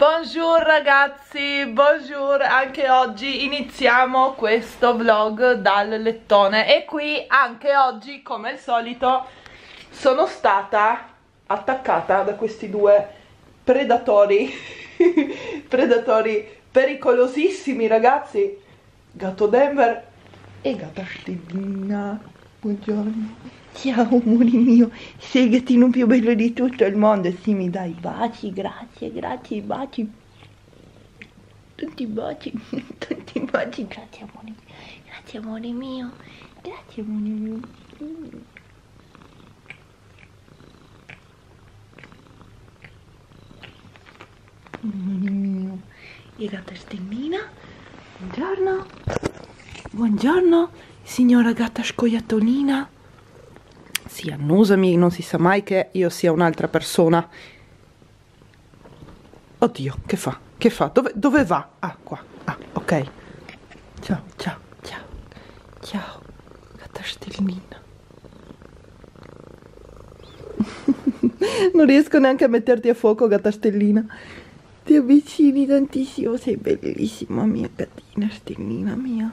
Bonjour ragazzi, bonjour, anche oggi iniziamo questo vlog dal lettone e qui anche oggi come al solito sono stata attaccata da questi due predatori predatori pericolosissimi ragazzi, gatto Denver e gatta Stellina. Buongiorno. Ciao amore mio, sei il gattino più bello di tutto il mondo. Sì, mi dai baci, grazie, grazie, baci. Tanti baci, tanti baci, grazie amore mio. Grazie amore mio, grazie amore mio. Amore mio. E gatta Stellina, buongiorno. Buongiorno, signora gatta scoiattolina. Sì, annusami, non si sa mai che io sia un'altra persona. Oddio, che fa? Che fa? Dove va? Ah, qua. Ah, ok. Ciao, ciao, ciao. Ciao, gatta Stellina. Non riesco neanche a metterti a fuoco, gatta Stellina. Ti avvicini tantissimo, sei bellissima, mia gattina Stellina mia.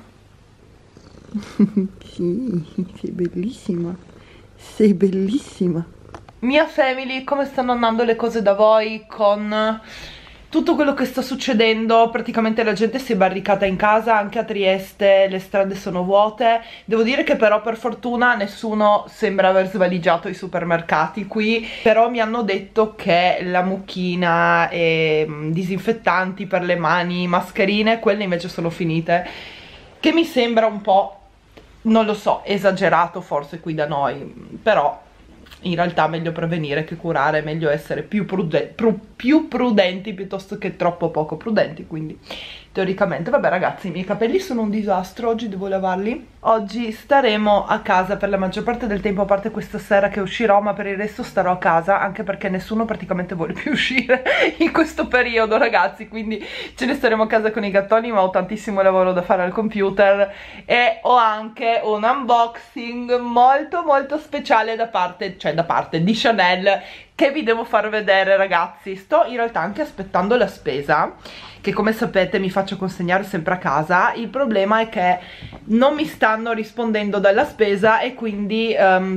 Sì, sei bellissima. Sei bellissima. Mia family, come stanno andando le cose da voi con tutto quello che sta succedendo? Praticamente la gente si è barricata in casa, anche a Trieste le strade sono vuote. Devo dire che però per fortuna nessuno sembra aver svaligiato i supermercati qui, però mi hanno detto che la mucchina e disinfettanti per le mani, mascherine, quelle invece sono finite, che mi sembra un po', non lo so, esagerato forse qui da noi, però in realtà meglio prevenire che curare, meglio essere più prudenti piuttosto che troppo poco prudenti, quindi teoricamente, vabbè ragazzi, i miei capelli sono un disastro, oggi devo lavarli. Oggi staremo a casa per la maggior parte del tempo, a parte questa sera che uscirò, ma per il resto starò a casa, anche perché nessuno praticamente vuole più uscire in questo periodo ragazzi, quindi ce ne staremo a casa con i gattoni, ma ho tantissimo lavoro da fare al computer e ho anche un unboxing molto molto speciale da parte di Chanel che vi devo far vedere ragazzi. Sto in realtà anche aspettando la spesa, che come sapete mi faccio consegnare sempre a casa. Il problema è che non mi stanno rispondendo dalla spesa e quindi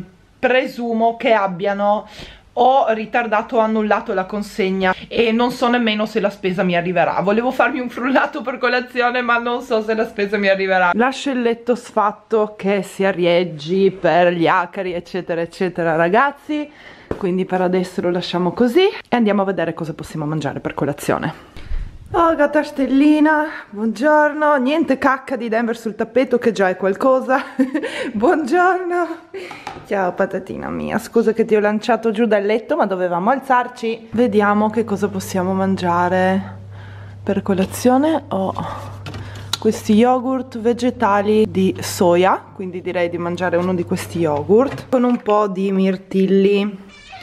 presumo che abbiano o ritardato o annullato la consegna e non so nemmeno se la spesa mi arriverà. Volevo farmi un frullato per colazione ma non so se la spesa mi arriverà. Lascio il letto sfatto che si arieggi per gli acari eccetera eccetera ragazzi, quindi per adesso lo lasciamo così e andiamo a vedere cosa possiamo mangiare per colazione. Oh gatta Stellina, buongiorno. Niente cacca di Denver sul tappeto che già è qualcosa. Buongiorno. Ciao patatina mia, scusa che ti ho lanciato giù dal letto ma dovevamo alzarci. Vediamo che cosa possiamo mangiare per colazione. Ho questi yogurt vegetali di soia, quindi direi di mangiare uno di questi yogurt con un po' di mirtilli.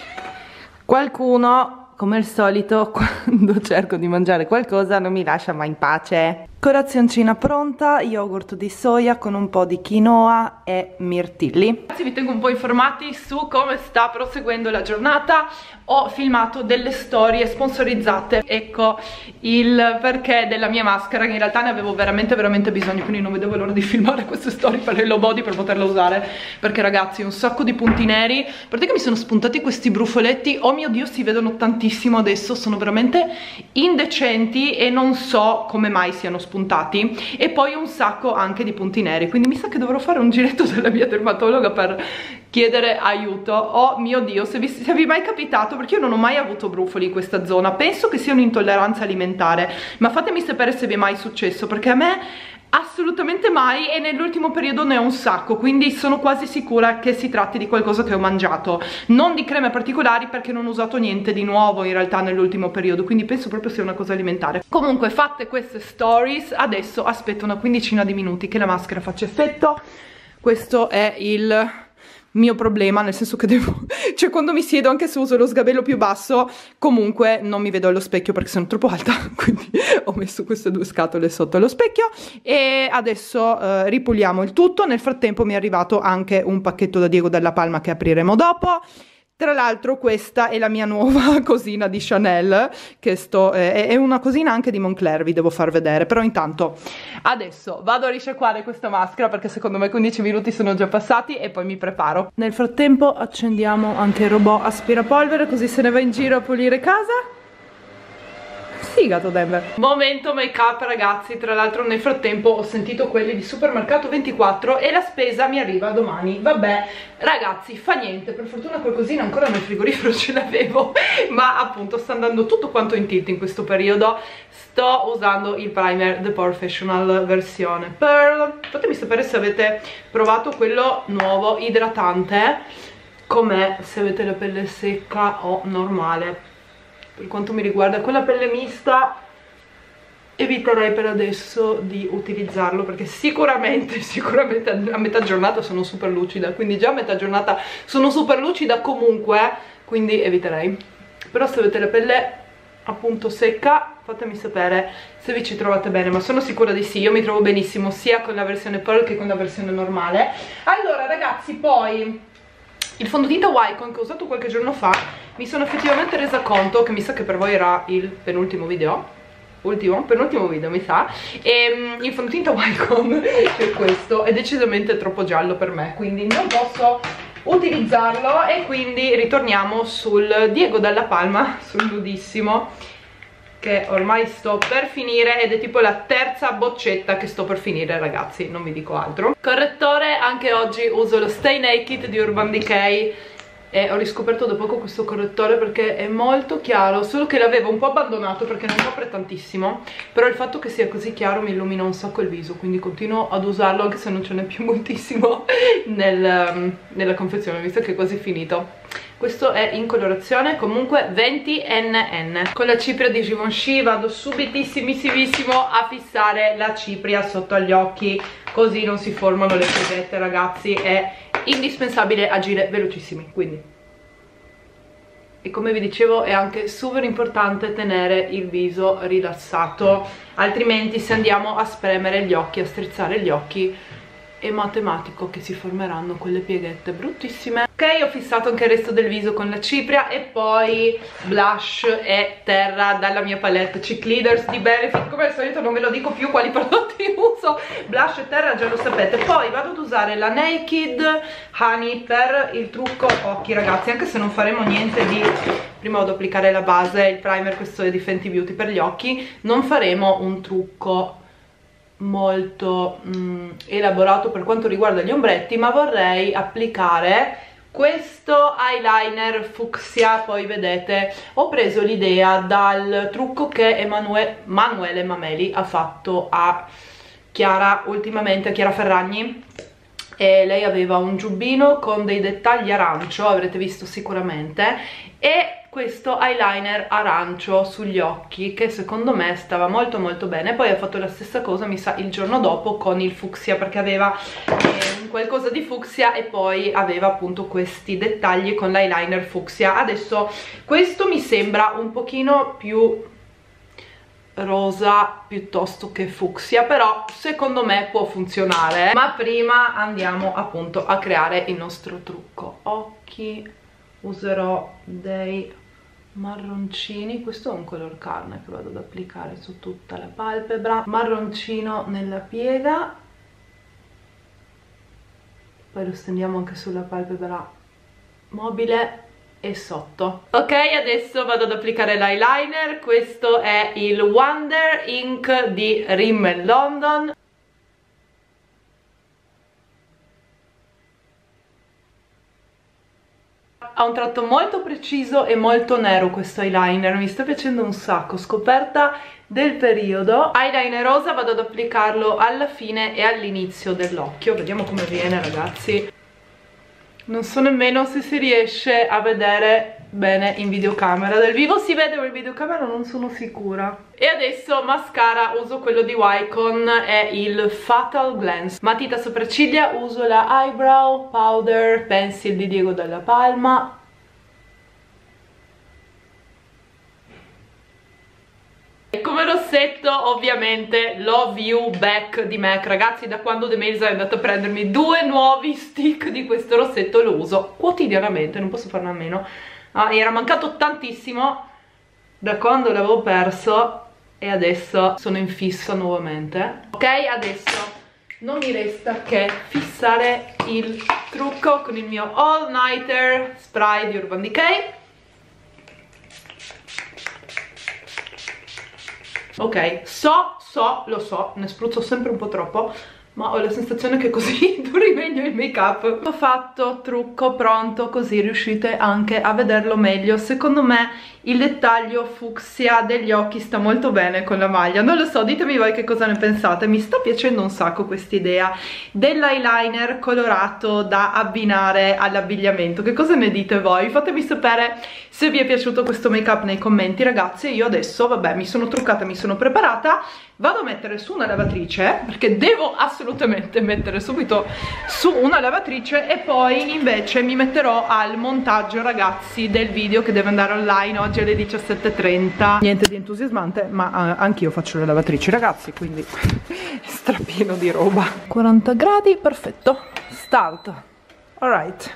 Qualcuno, come al solito, quando cerco di mangiare qualcosa non mi lascia mai in pace. Colazioncina pronta, yogurt di soia con un po' di quinoa e mirtilli. Ragazzi, vi tengo un po' informati su come sta proseguendo la giornata. Ho filmato delle storie sponsorizzate, ecco il perché della mia maschera, che in realtà ne avevo veramente bisogno, quindi non vedevo l'ora di filmare queste storie per Hello Body per poterla usare, perché ragazzi un sacco di punti neri, perché mi sono spuntati questi brufoletti, oh mio Dio, si vedono tantissimo adesso, sono veramente indecenti e non so come mai siano spuntati, e poi un sacco anche di punti neri, quindi mi sa che dovrò fare un giretto dalla mia dermatologa per chiedere aiuto. Oh mio Dio, se vi è mai capitato, perché io non ho mai avuto brufoli in questa zona, penso che sia un'intolleranza alimentare, ma fatemi sapere se vi è mai successo, perché a me assolutamente mai e nell'ultimo periodo ne ho un sacco, quindi sono quasi sicura che si tratti di qualcosa che ho mangiato, non di creme particolari perché non ho usato niente di nuovo in realtà nell'ultimo periodo, quindi penso proprio sia una cosa alimentare. Comunque, fatte queste stories, adesso aspetto una quindicina di minuti che la maschera faccia effetto. Questo è il mio problema, nel senso che devo, cioè quando mi siedo, anche se uso lo sgabello più basso, comunque non mi vedo allo specchio perché sono troppo alta, quindi ho messo queste due scatole sotto allo specchio e adesso ripuliamo il tutto. Nel frattempo mi è arrivato anche un pacchetto da Diego Della Palma che apriremo dopo. Tra l'altro questa è la mia nuova cosina di Chanel, che è una cosina anche di Moncler, vi devo far vedere, però intanto adesso vado a risciacquare questa maschera perché secondo me 15 minuti sono già passati e poi mi preparo. Nel frattempo accendiamo anche il robot aspirapolvere così se ne va in giro a pulire casa. Sì, gatto Denver. Momento make up ragazzi, tra l'altro nel frattempo ho sentito quelli di Supermercato 24 e la spesa mi arriva domani. Vabbè ragazzi, fa niente, per fortuna qualcosina ancora nel frigorifero ce l'avevo, ma appunto sta andando tutto quanto in tilt in questo periodo. Sto usando il primer The Professional versione Pearl. Fatemi sapere se avete provato quello nuovo idratante, com'è, se avete la pelle secca o normale. Per quanto mi riguarda quella pelle mista eviterei per adesso di utilizzarlo perché sicuramente a metà giornata sono super lucida, quindi già a metà giornata sono super lucida comunque, quindi eviterei. Però se avete la pelle appunto secca fatemi sapere se vi ci trovate bene, ma sono sicura di sì. Io mi trovo benissimo sia con la versione Pearl che con la versione normale. Allora ragazzi, poi il fondotinta Wycon che ho usato qualche giorno fa mi sono effettivamente resa conto che mi sa che per voi era il penultimo video, penultimo video mi sa, e il fondotinta Wycon è questo, è decisamente troppo giallo per me, quindi non posso utilizzarlo e quindi ritorniamo sul Diego Dalla Palma, sul nudissimo, che ormai sto per finire ed è tipo la terza boccetta che sto per finire ragazzi, non vi dico altro. Correttore, anche oggi uso lo Stay Naked di Urban Decay e ho riscoperto da poco questo correttore perché è molto chiaro, solo che l'avevo un po' abbandonato perché non copre tantissimo, però il fatto che sia così chiaro mi illumina un sacco il viso, quindi continuo ad usarlo anche se non ce n'è più moltissimo nella confezione, visto che è quasi finito. Questo è in colorazione comunque 20NN. Con la cipria di Givenchy vado subitissimissimo a fissare la cipria sotto agli occhi, così non si formano le piegette ragazzi, è indispensabile agire velocissimi, quindi. E come vi dicevo è anche super importante tenere il viso rilassato, altrimenti se andiamo a spremere gli occhi, a strizzare gli occhi, è matematico che si formeranno quelle pieghette bruttissime. Ok, ho fissato anche il resto del viso con la cipria e poi blush e terra dalla mia palette Cheek Leaders di Benefit. Come al solito non ve lo dico più quali prodotti uso, blush e terra già lo sapete. Poi vado ad usare la Naked Honey per il trucco occhi ragazzi, anche se non faremo niente di... Prima vado ad applicare la base, il primer, questo è di Fenty Beauty per gli occhi, non faremo un trucco molto elaborato per quanto riguarda gli ombretti, ma vorrei applicare questo eyeliner fucsia. Poi vedete, ho preso l'idea dal trucco che Emanuele Mameli ha fatto a Chiara ultimamente, a Chiara Ferragni, e lei aveva un giubbino con dei dettagli arancio, avrete visto sicuramente, e questo eyeliner arancio sugli occhi che secondo me stava molto molto bene. Poi ha fatto la stessa cosa mi sa il giorno dopo con il fucsia, perché aveva qualcosa di fucsia e poi aveva appunto questi dettagli con l'eyeliner fucsia. Adesso questo mi sembra un pochino più rosa piuttosto che fucsia, però secondo me può funzionare. Ma prima andiamo appunto a creare il nostro trucco occhi. Userò dei marroncini, questo è un color carne che vado ad applicare su tutta la palpebra, marroncino nella piega, poi lo stendiamo anche sulla palpebra mobile e sotto. Ok, adesso vado ad applicare l'eyeliner. Questo è il Wonder Ink di Rimmel London. Ha un tratto molto preciso e molto nero questo eyeliner, mi sta piacendo un sacco, scoperta del periodo. Eyeliner rosa, vado ad applicarlo alla fine e all'inizio dell'occhio, vediamo come viene ragazzi. Non so nemmeno se si riesce a vedere bene in videocamera, dal vivo si vede ma in videocamera non sono sicura. E adesso mascara, uso quello di Wycon, è il Fatal Glance. Matita sopracciglia uso la Eyebrow Powder Pencil di Diego Dalla Palma. E come rossetto ovviamente Love You Back di MAC. Ragazzi, da quando The Mails è andato a prendermi 2 nuovi stick di questo rossetto lo uso quotidianamente, non posso farne a meno. Era mancato tantissimo da quando l'avevo perso e adesso sono in fissa nuovamente. Ok, adesso non mi resta che fissare il trucco con il mio All Nighter Spray di Urban Decay. Ok, lo so, ne spruzzo sempre un po' troppo, ma ho la sensazione che così duri meglio il make up. Ho fatto trucco pronto, così riuscite anche a vederlo meglio. Secondo me il dettaglio fucsia degli occhi sta molto bene con la maglia, non lo so, ditemi voi che cosa ne pensate. Mi sta piacendo un sacco quest'idea dell'eyeliner colorato da abbinare all'abbigliamento. Che cosa ne dite voi? Fatemi sapere se vi è piaciuto questo make up nei commenti, ragazzi. Io adesso, vabbè, mi sono truccata, mi sono preparata, vado a mettere su una lavatrice, perché devo assolutamente mettere subito su una lavatrice, e poi invece mi metterò al montaggio, ragazzi, del video che deve andare online oggi alle 17:30. Niente di entusiasmante, ma anch'io faccio le lavatrici, ragazzi, quindi strapieno di roba. 40 gradi, perfetto. Start. Alright.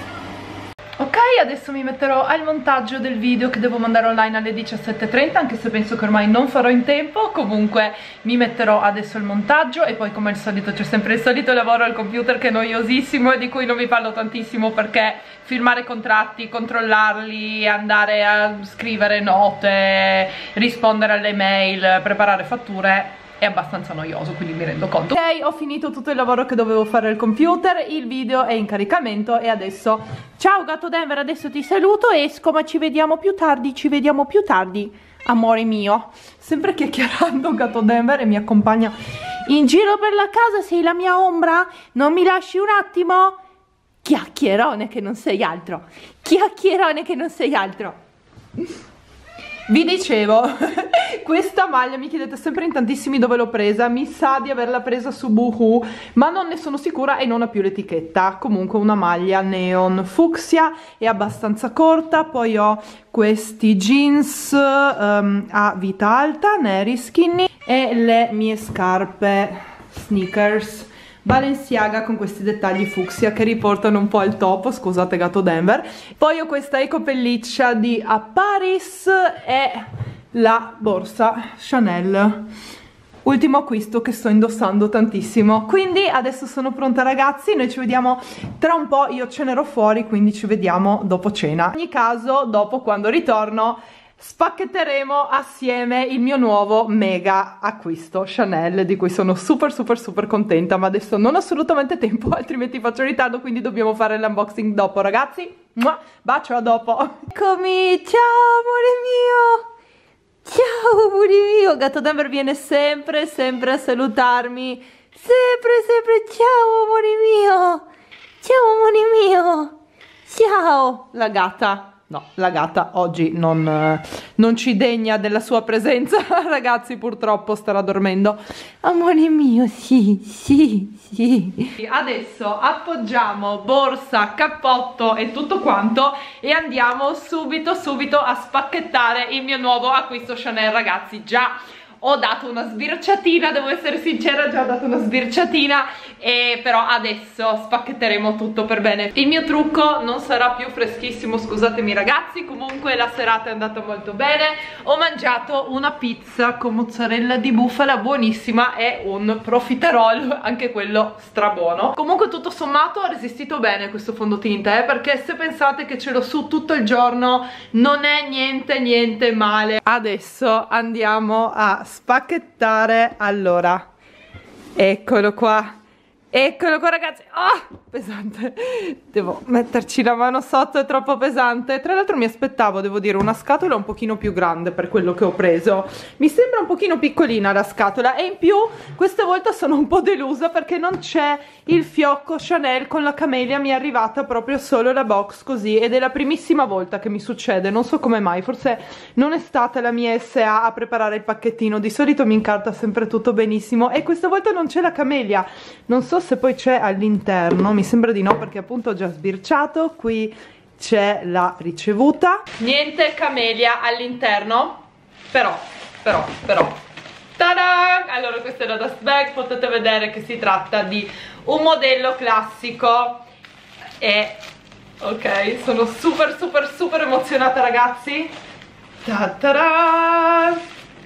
Ok, adesso mi metterò al montaggio del video che devo mandare online alle 17:30, anche se penso che ormai non farò in tempo. Comunque mi metterò adesso al montaggio e poi, come al solito, c'è sempre il solito lavoro al computer che è noiosissimo e di cui non vi parlo tantissimo, perché firmare contratti, controllarli, andare a scrivere note, rispondere alle mail, preparare fatture è abbastanza noioso, quindi mi rendo conto. Ok, ho finito tutto il lavoro che dovevo fare al computer, il video è in caricamento e adesso ciao Gatto Denver, adesso ti saluto, esco, ma ci vediamo più tardi, amore mio. Sempre chiacchierando Gatto Denver e mi accompagna in giro per la casa. Sei la mia ombra? Non mi lasci un attimo? Chiacchierone che non sei altro, chiacchierone che non sei altro. Vi dicevo, questa maglia mi chiedete sempre in tantissimi dove l'ho presa. Mi sa di averla presa su Boohoo, ma non ne sono sicura e non ha più l'etichetta. Comunque una maglia neon fucsia, è abbastanza corta. Poi ho questi jeans a vita alta, neri skinny, e le mie scarpe sneakers Balenciaga con questi dettagli fucsia che riportano un po' al topo, scusate Gatto Denver. Poi ho questa eco pelliccia di A Paris e la borsa Chanel, ultimo acquisto che sto indossando tantissimo. Quindi adesso sono pronta, ragazzi, noi ci vediamo tra un po', io cenerò fuori, quindi ci vediamo dopo cena. In ogni caso, dopo, quando ritorno, spacchetteremo assieme il mio nuovo mega acquisto Chanel, di cui sono super contenta, ma adesso non ho assolutamente tempo, altrimenti faccio ritardo, quindi dobbiamo fare l'unboxing dopo, ragazzi. Bacio, a dopo. Eccomi, ciao amore mio, ciao amore mio. Gatto Denver viene sempre a salutarmi, sempre. Ciao amore mio, ciao. La gatta, no, la gatta oggi non ci degna della sua presenza, ragazzi, purtroppo starà dormendo. Amore mio, sì. Adesso appoggiamo borsa, cappotto e tutto quanto e andiamo subito a spacchettare il mio nuovo acquisto Chanel, ragazzi. Già ho dato una sbirciatina, devo essere sincera, già ho dato una sbirciatina, però adesso spacchetteremo tutto per bene. Il mio trucco non sarà più freschissimo, scusatemi ragazzi, comunque la serata è andata molto bene. Ho mangiato una pizza con mozzarella di bufala buonissima e un profiterol, anche quello strabuono. Comunque tutto sommato ho resistito bene questo fondotinta, perché se pensate che ce l'ho su tutto il giorno non è niente male. Adesso andiamo a spacchettare. Allora, eccolo qua ragazzi. Pesante, devo metterci la mano sotto, è troppo pesante. Tra l'altro mi aspettavo, devo dire, una scatola un pochino più grande per quello che ho preso. Mi sembra un pochino piccolina la scatola, e in più questa volta sono un po' delusa perché non c'è il fiocco Chanel con la camelia. Mi è arrivata proprio solo la box così, ed è la primissima volta che mi succede, non so come mai. Forse non è stata la mia SA a preparare il pacchettino, di solito mi incarta sempre tutto benissimo, e questa volta non c'è la camelia. Non so se poi c'è all'interno, mi sembra di no perché appunto ho già sbirciato. Qui c'è la ricevuta, niente camelia all'interno, però però tada! Allora questa è la dust bag, potete vedere che si tratta di un modello classico e ok, sono super emozionata ragazzi. Ta-ta-da!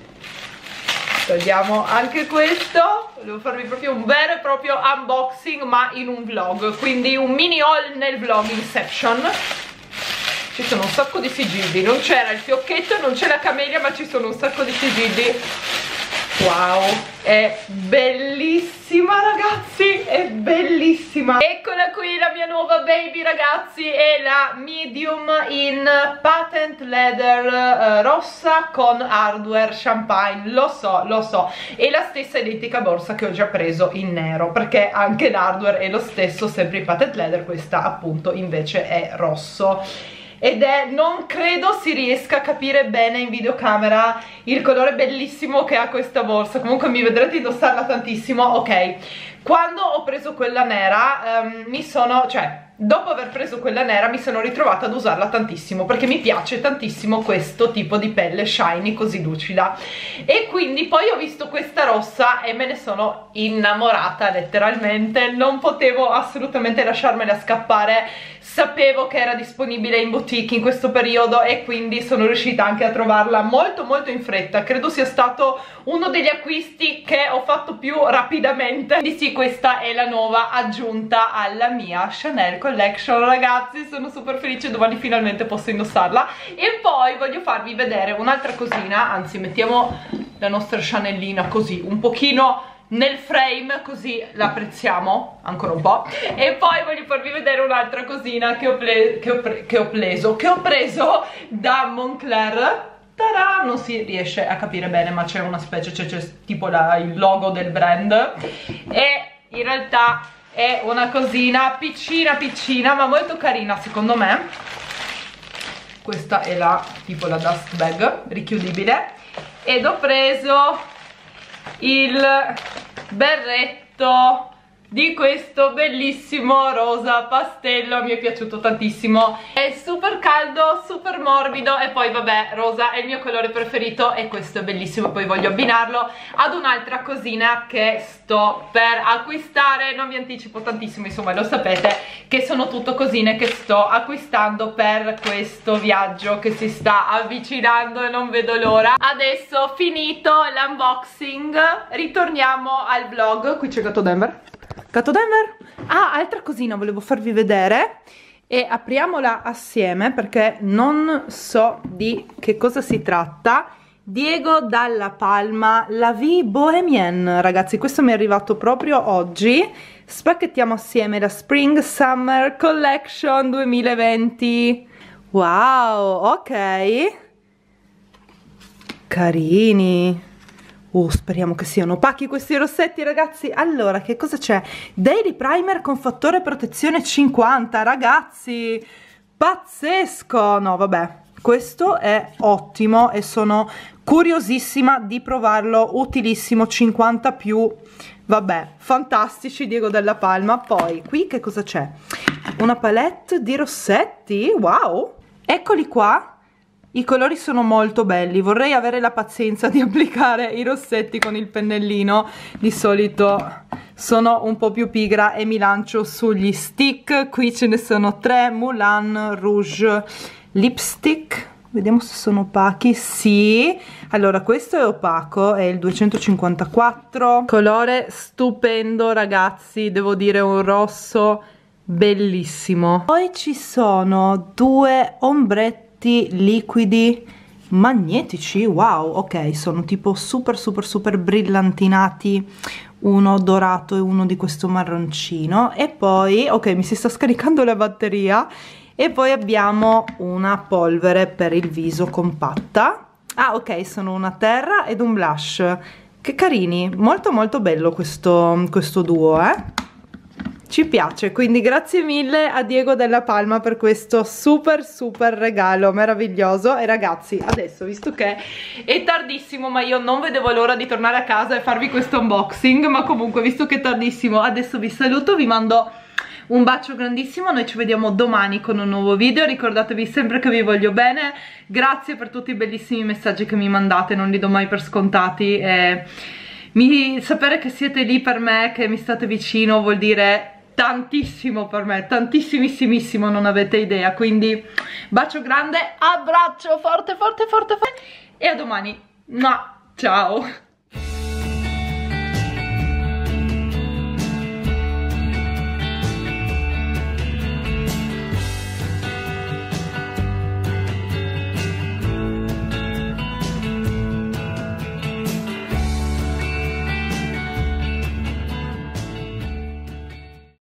Togliamo anche questo, volevo farvi proprio un vero e proprio unboxing ma in un vlog, quindi un mini haul nel vlog Inception. Ci sono un sacco di sigilli, non c'era il fiocchetto, non c'è la camelia, ma ci sono un sacco di sigilli. Wow, è bellissima ragazzi, è bellissima. Eccola qui la mia nuova baby ragazzi, è la medium in patent leather rossa con hardware champagne, lo so, è la stessa identica borsa che ho già preso in nero, perché anche l'hardware è lo stesso, sempre in patent leather, questa appunto invece è rosso. Ed è, non credo si riesca a capire bene in videocamera il colore bellissimo che ha questa borsa, comunque mi vedrete indossarla tantissimo. Ok, quando ho preso quella nera dopo aver preso quella nera mi sono ritrovata ad usarla tantissimo, perché mi piace tantissimo questo tipo di pelle shiny così lucida, e quindi poi ho visto questa rossa e me ne sono innamorata letteralmente, non potevo assolutamente lasciarmela scappare. Sapevo che era disponibile in boutique in questo periodo e quindi sono riuscita anche a trovarla molto in fretta. Credo sia stato uno degli acquisti che ho fatto più rapidamente. Quindi sì, questa è la nuova aggiunta alla mia Chanel Collection ragazzi, sono super felice, domani finalmente posso indossarla. E poi voglio farvi vedere un'altra cosina, anzi mettiamo la nostra Chanelina così un pochino nel frame, così la apprezziamo ancora un po'. E poi voglio farvi vedere un'altra cosina che ho preso da Moncler. Tada! Non si riesce a capire bene, ma c'è una specie, c'è tipo il logo del brand, e in realtà è una cosina piccina ma molto carina secondo me. Questa è tipo la dust bag richiudibile, ed ho preso il berretto di questo bellissimo rosa pastello, mi è piaciuto tantissimo, è super caldo, super morbido, e poi vabbè, rosa è il mio colore preferito e questo è bellissimo. Poi voglio abbinarlo ad un'altra cosina che sto per acquistare, non vi anticipo tantissimo, insomma lo sapete che sono tutto cosine che sto acquistando per questo viaggio che si sta avvicinando e non vedo l'ora. Adesso finito l'unboxing ritorniamo al vlog. Qui c'è Gatto Denver. Ah, altra cosina volevo farvi vedere, e apriamola assieme perché non so di che cosa si tratta. Diego Dalla Palma, La Vie Bohemienne ragazzi, questo mi è arrivato proprio oggi. Spacchettiamo assieme la Spring Summer Collection 2020. Wow, ok, carini. Speriamo che siano opachi questi rossetti ragazzi. Allora, che cosa c'è? Daily Primer con fattore protezione 50 ragazzi, pazzesco. No vabbè, questo è ottimo e sono curiosissima di provarlo, utilissimo, 50 più, vabbè, fantastici Diego Dalla Palma. Poi qui che cosa c'è? Una palette di rossetti, wow, eccoli qua. I colori sono molto belli, vorrei avere la pazienza di applicare i rossetti con il pennellino, di solito sono un po' più pigra e mi lancio sugli stick. Qui ce ne sono 3, Moulin Rouge Lipstick, vediamo se sono opachi, sì. Allora questo è opaco, è il 254, colore stupendo ragazzi, devo dire un rosso bellissimo. Poi ci sono 2 ombretti liquidi magnetici, wow, ok, sono tipo super brillantinati, uno dorato e uno di questo marroncino. E poi, ok, mi si sta scaricando la batteria. E poi abbiamo una polvere per il viso compatta. Ah ok, sono una terra ed un blush, che carini, molto bello questo duo, ci piace. Quindi grazie mille a Diego Dalla Palma per questo super regalo meraviglioso. E ragazzi, adesso, visto che è tardissimo, ma io non vedevo l'ora di tornare a casa e farvi questo unboxing, ma comunque visto che è tardissimo adesso vi saluto, vi mando un bacio grandissimo, noi ci vediamo domani con un nuovo video, ricordatevi sempre che vi voglio bene, grazie per tutti i bellissimi messaggi che mi mandate, non li do mai per scontati e sapere che siete lì per me, che mi state vicino vuol dire tantissimo per me, tantissimissimissimo, non avete idea, quindi bacio grande, abbraccio forte forte forte forte e a domani, ciao!